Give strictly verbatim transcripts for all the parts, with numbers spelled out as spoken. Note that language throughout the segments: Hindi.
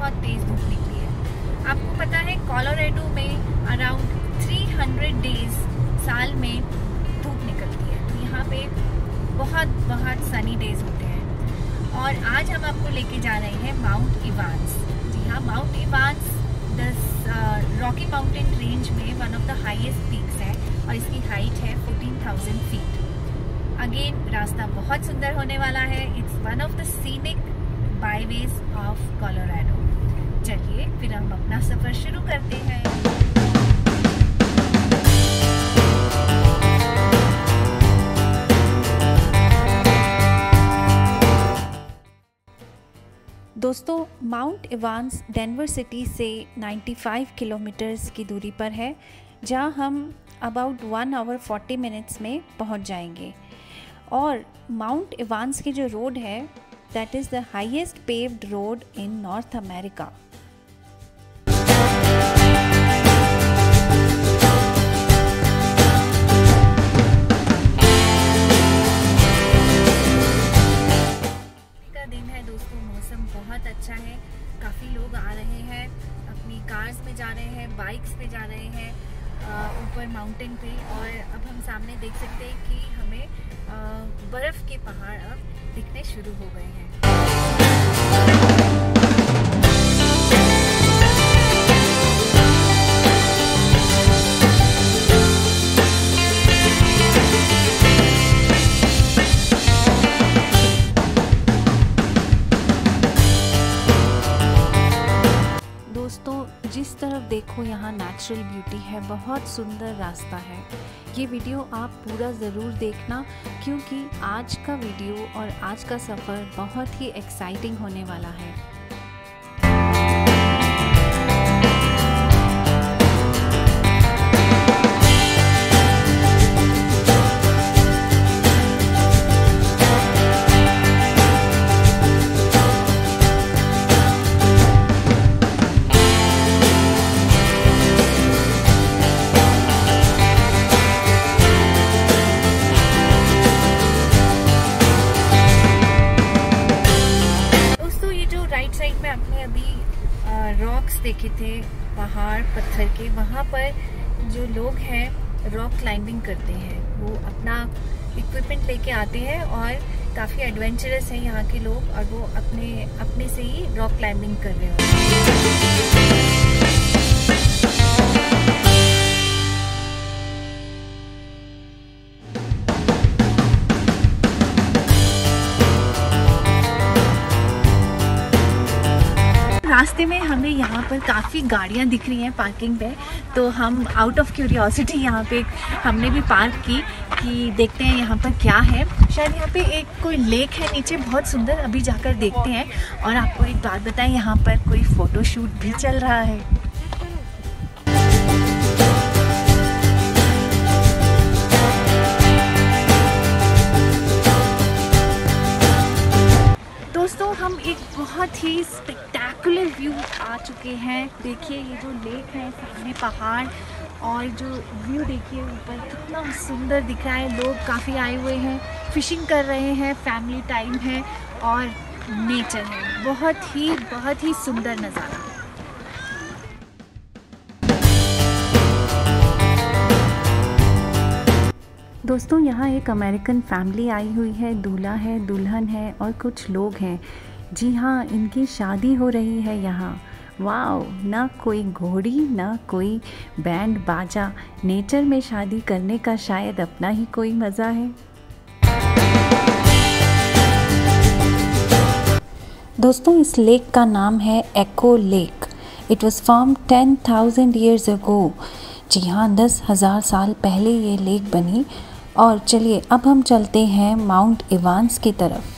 बहुत तेज़ धूप निकली है। आपको पता है कोलोराडो में अराउंड तीन सौ डेज साल में धूप निकलती है, तो यहाँ पे बहुत बहुत सनी डेज होते हैं। और आज हम आपको लेके जा रहे हैं माउंट इवांस। जी हाँ, mount Evans the Rocky mountain range में one of the highest peaks है और इसकी हाइट है चौदह हज़ार फीट। अगेन रास्ता बहुत सुंदर होने वाला है। It's one of the scenic byways of Colorado. चलिए फिर हम अपना सफर शुरू करते हैं। दोस्तों, माउंट इवांस डेनवर सिटी से पचानवे किलोमीटर्स की दूरी पर है, जहां हम about one hour forty minutes में पहुंच जाएंगे। और माउंट इवांस की जो रोड है that is the highest paved road in North America. बहुत अच्छा है, काफ़ी लोग आ रहे हैं, अपनी कार्स में जा रहे हैं, बाइक्स पे जा रहे हैं ऊपर माउंटेन पे। और अब हम सामने देख सकते हैं कि हमें बर्फ़ के पहाड़ अब दिखने शुरू हो गए हैं। जिस तरफ देखो यहाँ नेचुरल ब्यूटी है, बहुत सुंदर रास्ता है। ये वीडियो आप पूरा ज़रूर देखना, क्योंकि आज का वीडियो और आज का सफ़र बहुत ही एक्साइटिंग होने वाला है। रॉक्स देखे थे, पहाड़ पत्थर के, वहाँ पर जो लोग हैं रॉक क्लाइंबिंग करते हैं, वो अपना इक्विपमेंट लेके आते हैं और काफ़ी एडवेंचरस हैं यहाँ के लोग, और वो अपने अपने से ही रॉक क्लाइंबिंग कर रहे होते हैं। रास्ते में हमें यहाँ पर काफ़ी गाड़ियाँ दिख रही हैं पार्किंग पे, तो हम आउट ऑफ क्यूरियोसिटी यहाँ पे हमने भी पार्क की कि देखते हैं यहाँ पर क्या है। शायद यहाँ पे एक कोई लेक है नीचे, बहुत सुंदर, अभी जाकर देखते हैं। और आपको एक बात बताएं, यहाँ पर कोई फ़ोटोशूट भी चल रहा है। दोस्तों, हम एक बहुत ही स्पेक्टेकुलर व्यू आ चुके हैं। देखिए ये जो लेक है, सामने पहाड़, और जो व्यू देखिए ऊपर कितना सुंदर दिख रहा है। लोग काफ़ी आए हुए हैं, फिशिंग कर रहे हैं, फैमिली टाइम है और नेचर है। बहुत ही बहुत ही सुंदर नज़ारा। दोस्तों, यहाँ एक अमेरिकन फैमिली आई हुई है, दूल्हा है, दुल्हन है और कुछ लोग हैं। जी हाँ, इनकी शादी हो रही है यहाँ। वाओ, ना कोई घोड़ी ना कोई बैंड बाजा। नेचर में शादी करने का शायद अपना ही कोई मज़ा है। दोस्तों, इस लेक का नाम है Echo lake. It was form ten thousand years ago. जी हाँ, दस हज़ार साल पहले ये लेक बनी। और चलिए अब हम चलते हैं माउंट इवांस की तरफ।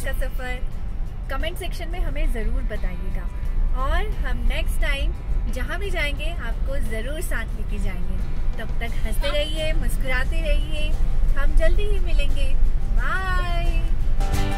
का सफ़र कमेंट सेक्शन में हमें ज़रूर बताइएगा, और हम नेक्स्ट टाइम जहाँ भी जाएंगे आपको ज़रूर साथ लेके जाएंगे। तब तक हंसते रहिए, मुस्कुराते रहिए, हम जल्दी ही मिलेंगे। बाय।